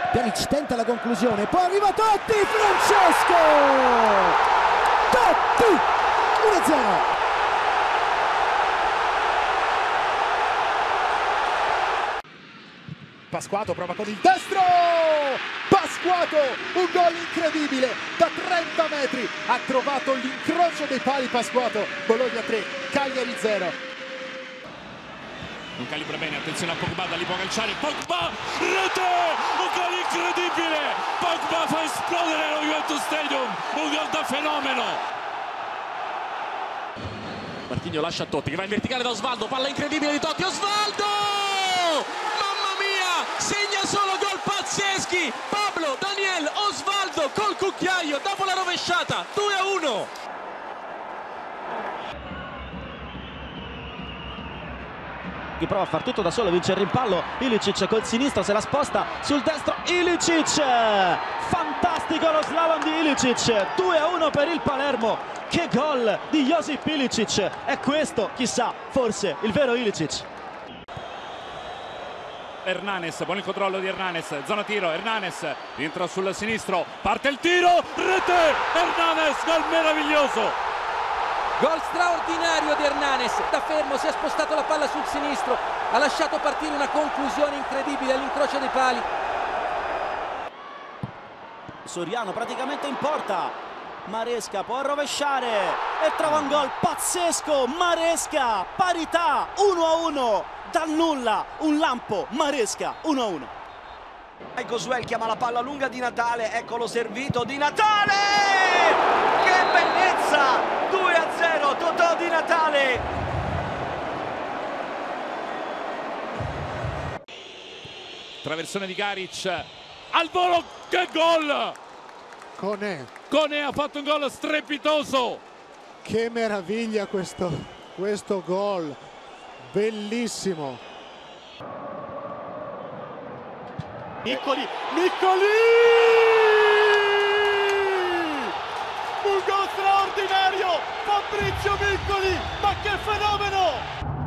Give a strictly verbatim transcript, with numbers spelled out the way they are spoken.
Pjanic tenta la conclusione, poi arriva Totti, Francesco! Totti! uno a zero. Pasquato prova con il destro! Pasquato! Un gol incredibile! Da trenta metri ha trovato l'incrocio dei pali Pasquato. Bologna tre, Cagliari zero. Non calibra bene, attenzione a Pogba, da lì può calciare, Pogba, rete, un gol incredibile, Pogba fa esplodere lo Juventus Stadium, un gol da fenomeno. Marquinhos lascia Totti che va in verticale da Osvaldo, palla incredibile di Totti, Osvaldo, mamma mia, segna solo gol pazzeschi, Pablo, Daniel, Osvaldo col cucchiaio dopo la rovesciata, due a uno. Che prova a far tutto da solo, vince il rimpallo, Ilicic col sinistro se la sposta sul destro, Ilicic, fantastico lo slalom di Ilicic, due a uno per il Palermo, che gol di Josip Ilicic, è questo chissà forse il vero Ilicic. Hernanes, buon il controllo di Hernanes, zona tiro, Hernanes entra sul sinistro, parte il tiro, rete, Hernanes, gol meraviglioso. Gol straordinario di Hernanes, da fermo si è spostato la palla sul sinistro, ha lasciato partire una conclusione incredibile all'incrocio dei pali. Soriano praticamente in porta, Maresca può rovesciare e trova un gol pazzesco, Maresca, parità, uno a uno, dal nulla, un lampo, Maresca, uno a uno. Goswell chiama la palla lunga di Natale, eccolo servito di Natale! Che bellezza! due a zero, Totò di Natale! Traversone di Garic, al volo, che gol! Conè, Conè ha fatto un gol strepitoso! che meraviglia questo, questo gol, bellissimo! Miccoli, Miccoli! Un gol straordinario! Fabrizio Miccoli, ma che fenomeno!